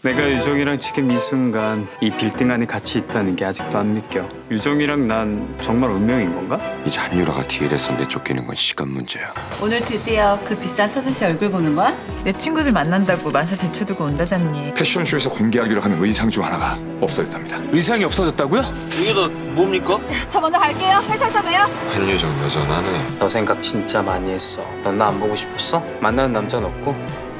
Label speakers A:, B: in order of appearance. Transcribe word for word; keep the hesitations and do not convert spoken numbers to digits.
A: 내가 유정이랑 지금 이 순간 이 빌딩 안에 같이 있다는 게 아직도 안 믿겨. 유정이랑 난 정말 운명인 건가?
B: 이제 한유라가 디엘에서 내쫓기는 건 시간 문제야.
C: 오늘 드디어 그 비싼 서준씨 얼굴 보는 거야?
D: 내 친구들 만난다고 만사 제쳐두고 온다잖니.
E: 패션쇼에서 공개하기로 하는 의상 중 하나가 없어졌답니다.
A: 의상이 없어졌다고요?
F: 이게 다 뭡니까?
C: 저 먼저 갈게요. 회사 잖아요.
B: 한유정 여전하네.
A: 너 생각 진짜 많이 했어. 넌 나 안 보고 싶었어? 만나는 남자는 없고?